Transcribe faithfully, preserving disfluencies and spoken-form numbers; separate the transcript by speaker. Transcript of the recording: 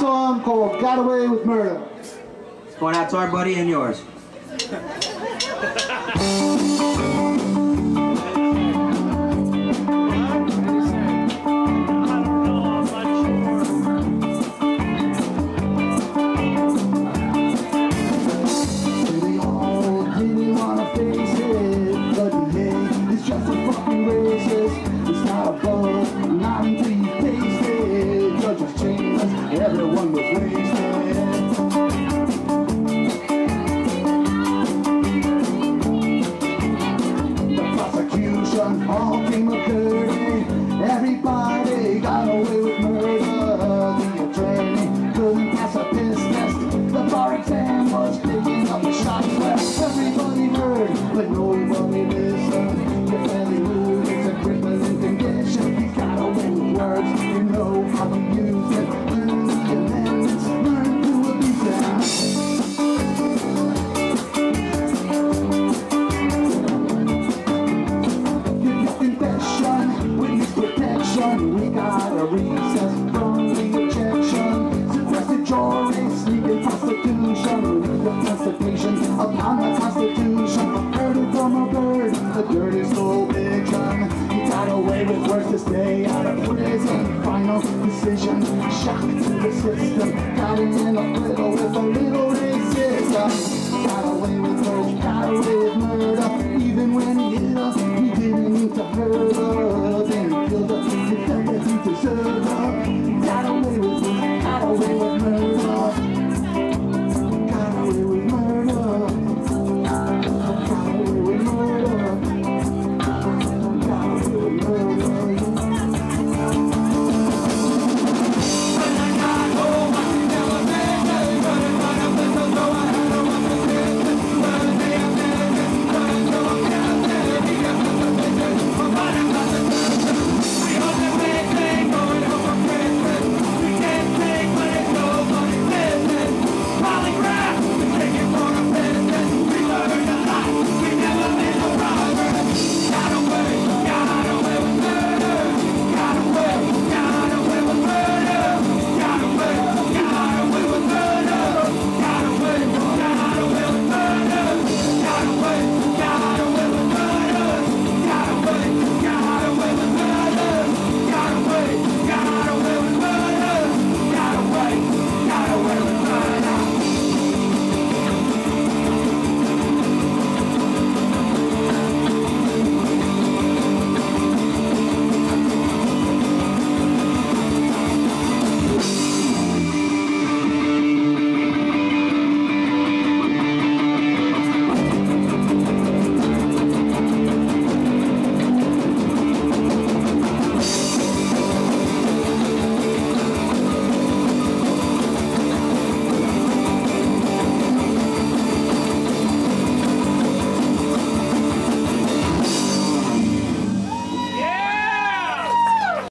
Speaker 1: song called Got Away with Murder.
Speaker 2: It's going out to our buddy and yours.
Speaker 1: Everyone was wasted. The prosecution all came up dirty. Everybody got away with murder. The attorney couldn't pass a piss test. The bar exam was picking up the shots where everybody heard, but nobody listened. Your family rule is a crippling condition. He got away with words, you know how to use it. We got a recess from the objection. Suppressed jury, sneaking prostitution. Legal constipation upon the Constitution. Heard it from a bird, the dirty slow pigeon. He got away with worse to stay out of prison. Final decision, shock to the system. Got him in a little with a little racism. Got away with worse, got away with murder. Even when he hit us, he didn't mean to hurt us. And he killed us. He deserved her.